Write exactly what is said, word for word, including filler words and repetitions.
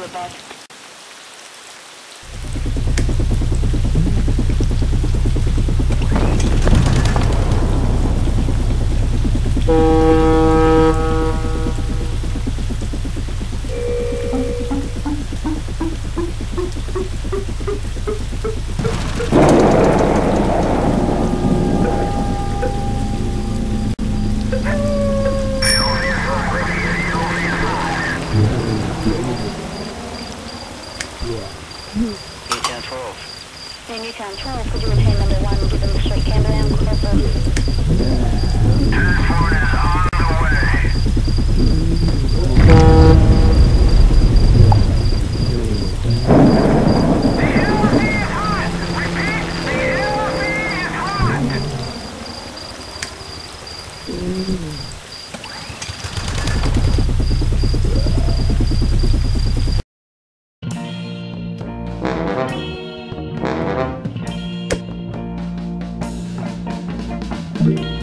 it, bud. Newtown twelve. Yeah, Newtown twelve, could you retain number one and give them straight Camberdown, closer? Telephone is on the way. The L Z is hot! Repeat, the L Z is hot!